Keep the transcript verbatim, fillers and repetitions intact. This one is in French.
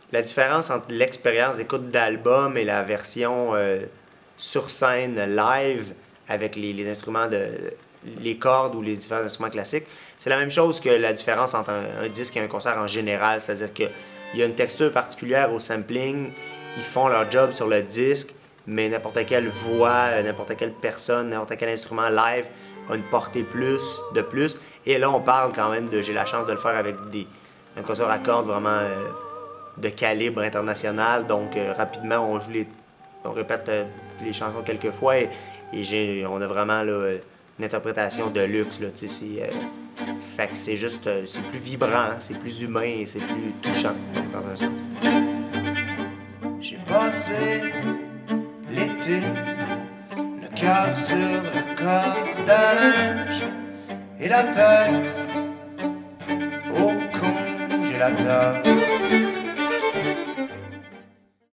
La différence entre l'expérience d'écoute d'album et la version euh, sur scène live avec les, les instruments de les cordes ou les différents instruments classiques, c'est la même chose que la différence entre un, un disque et un concert en général, c'est-à-dire qu'il y a une texture particulière au sampling, ils font leur job sur le disque, mais n'importe quelle voix, n'importe quelle personne, n'importe quel instrument live a une portée plus, de plus. Et là, on parle quand même de, j'ai la chance de le faire avec des, un concert à cordes vraiment euh, de calibre international, donc euh, rapidement, on joue les, on répète euh, les chansons quelques fois et, et j'ai, on a vraiment là, une interprétation de luxe, là, tu sais, c'est, euh, fait que c'est juste, euh, c'est plus vibrant, c'est plus humain et c'est plus touchant, dans un sens. J'ai passé l'été, le cœur sur la corde à linge et la tête au congélateur.